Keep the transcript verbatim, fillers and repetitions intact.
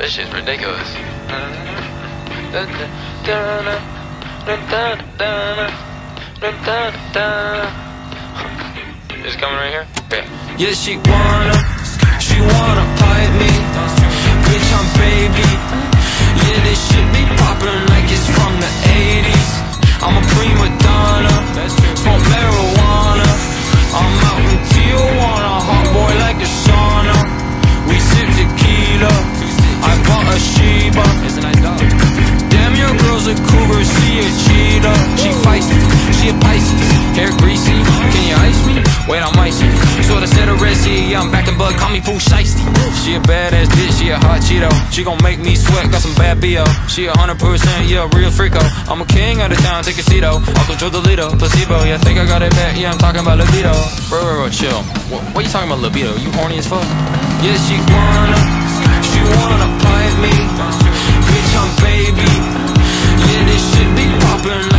This shit's ridiculous. Is it coming right here? Okay. Yeah, she wanna, she wanna pipe me. Bitch, I'm baby. Yeah, this shit be poppin' like it's from the eighties. I'm a prima donna, smoke marijuana. I'm out in Tijuana, hot boy like a sauna. We sip tequila, I bought a Sheba. It's a nice dog. Damn, your girl's a cougar, she a cheetah. She feisty, she a Pisces, hair greasy. Can you ice me? Wait, I'm icy. So I said a Red Sea, yeah, I'm back in bud, call me Pooh Shiesty. She a badass bitch, she a hot Cheeto. She gon' make me sweat, got some bad B O. She a hundred percent, yeah, real freako. I'm a king out of town, take a seat, oh. Uncle Joe the Lido, placebo, yeah, think I got it back, yeah, I'm talking about libido. Bro, bro, bro, chill. What, what you talking about libido? You horny as fuck? Yeah, she wanna, she wanna pipe me. Bitch, I'm baby. Yeah, this shit be poppin'